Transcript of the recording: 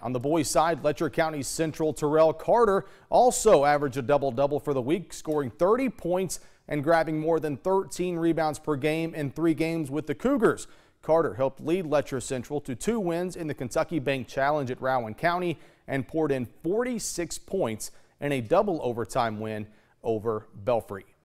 On the boys' side, Letcher County Central Terrell Carter also averaged a double-double for the week, scoring 30 points and grabbing more than 13 rebounds per game in 3 games with the Cougars. Carter helped lead Letcher Central to 2 wins in the Kentucky Bank Challenge at Rowan County and poured in 46 points in a double overtime win over Belfry.